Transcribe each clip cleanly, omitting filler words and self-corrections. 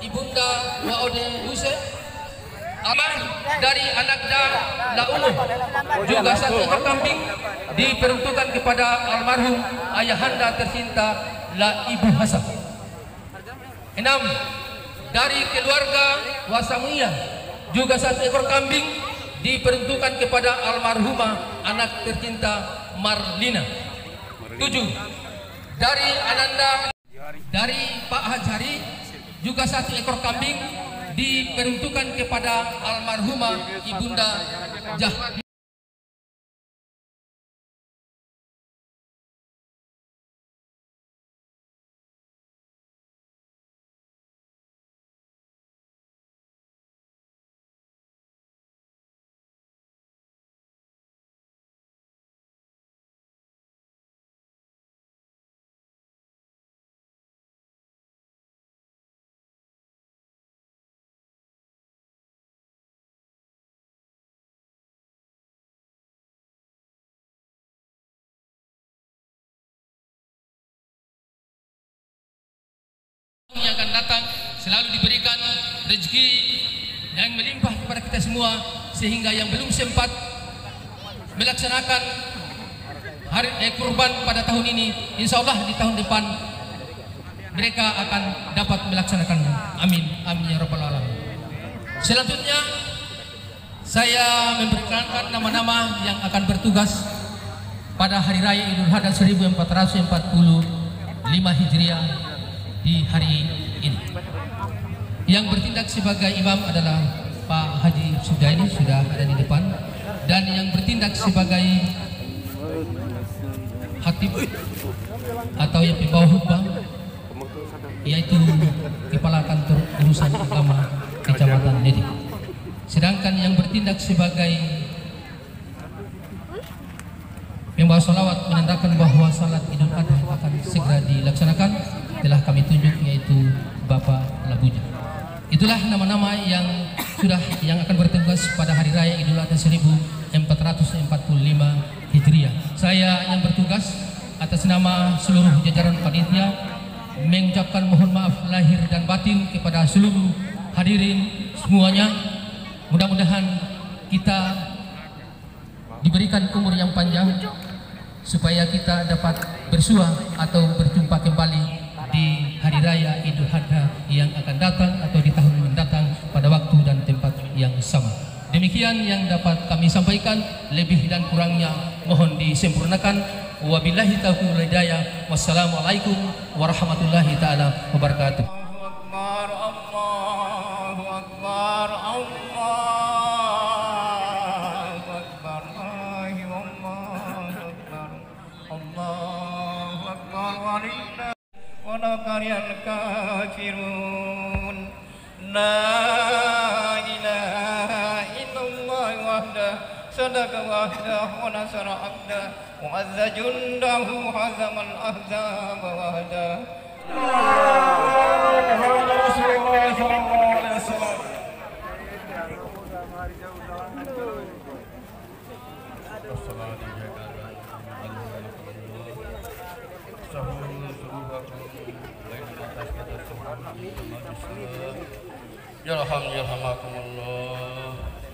Ibunda Waode Hussein, aman dari anaknya Laumu, juga 1 ekor kambing diperuntukkan kepada almarhum ayahanda tercinta La Ibu Hasan. 6 dari keluarga Wasamiyah, juga 1 ekor kambing diperuntukkan kepada almarhumah anak tercinta Marlina. 7 dari Ananda dari Pak Hajari, juga 1 ekor kambing diperuntukkan kepada almarhumah Ibunda Jah. Yang akan datang selalu diberikan rezeki yang melimpah kepada kita semua, sehingga yang belum sempat melaksanakan hari kurban pada tahun ini, insya Allah di tahun depan mereka akan dapat melaksanakan. Amin, amin ya rabbal alamin. Selanjutnya saya memperkenalkan nama-nama yang akan bertugas pada hari raya Idul Adha 1445 Hijriah di hari ini. Yang bertindak sebagai imam adalah Pak Haji Sudaini, sudah ada di depan, dan yang bertindak sebagai khatib atau yang pembawa khutbah yaitu Kepala Kantor Urusan Agama Kecamatan Nedi. Sedangkan yang bertindak sebagai membawa salawat menandakan bahwa salat Idul Adha akan segera dilaksanakan telah kami tunjuk, yaitu Bapak Labuja. Itulah nama-nama yang akan bertugas pada hari raya Idul Adha 1445 Hijriah. Saya yang bertugas atas nama seluruh jajaran panitia mengucapkan mohon maaf lahir dan batin kepada seluruh hadirin semuanya. Mudah-mudahan kita diberikan umur yang panjang supaya kita dapat bersua atau berjumpa kembali di hari raya Idul Adha yang akan datang atau di tahun mendatang pada waktu dan tempat yang sama. Demikian yang dapat kami sampaikan, lebih dan kurangnya mohon disempurnakan. Wabillahi taufiq wal hidayah. Wassalamualaikum warahmatullahi taala wabarakatuh. Allahu Akbar, Allahu Akbar, Allahu Akbar, walillahi wala kariyal kafirun. La ilaha illallah wahdah, sadaqa wahdah wa nasara abdah, wa azza jundahu hazamal ahzaba wahdah. Yarhamakumullah.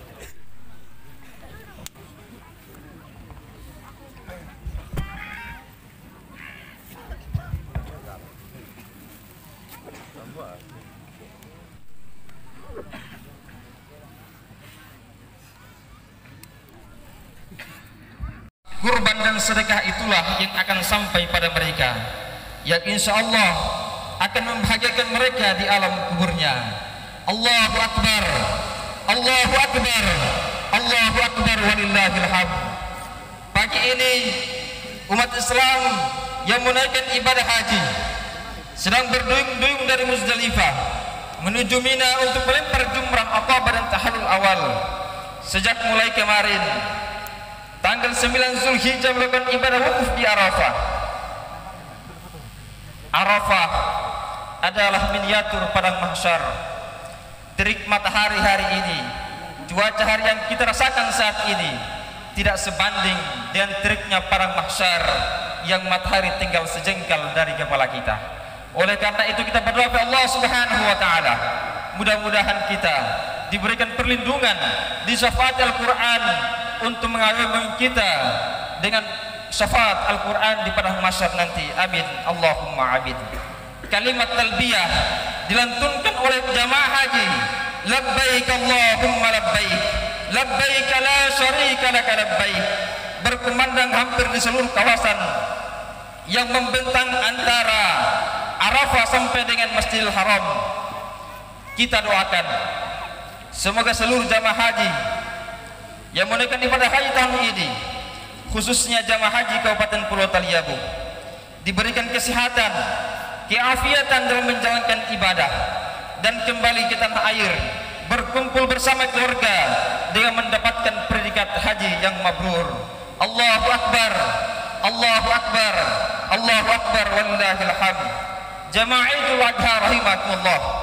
Kurban dan sedekah itulah yang akan sampai pada mereka, yang insya Allah akan membahagiakan mereka di alam kuburnya. Allahu Akbar, Allahu Akbar, Allahu Akbar, walillahil hamd. Pagi ini umat Islam yang menaikkan ibadah haji sedang berduyung-duyung dari Muzdalifah menuju Mina untuk melempar jumrah Aqabah dan tahallul awal. Sejak mulai kemarin tanggal 9 Zulhijjah melakukan ibadah wukuf di Arafah. Arafah adalah miniatur padang mahsyar. Terik matahari hari ini, cuaca hari yang kita rasakan saat ini tidak sebanding dengan teriknya padang mahsyar yang matahari tinggal sejengkal dari kepala kita. Oleh karena itu kita berdoa kepada Allah Subhanahu wa taala, mudah-mudahan kita diberikan perlindungan di syafaat Al-Qur'an untuk mengayomi kita dengan syafaat Al-Qur'an di padang mahsyar nanti. Amin, Allahumma amin. Kalimat talbiyah dilantunkan oleh jamaah haji. Labbaik Allahumma labbaik, labbaik la syarika laka labbaik, berkumandang hampir di seluruh kawasan yang membentang antara Arafah sampai dengan Masjidil Haram. Kita doakan semoga seluruh jamaah haji yang menunaikan ibadah haji tahun ini, khususnya jamaah haji Kabupaten Pulau Taliabu, diberikan kesehatan, keafiatan dalam menjalankan ibadah dan kembali ke tanah air, berkumpul bersama keluarga dengan mendapatkan predikat haji yang mabrur. Allahu Akbar, Allahu Akbar, Allahu Akbar, walillahil hamd. Jamaah Idul Adha rahimakumullah.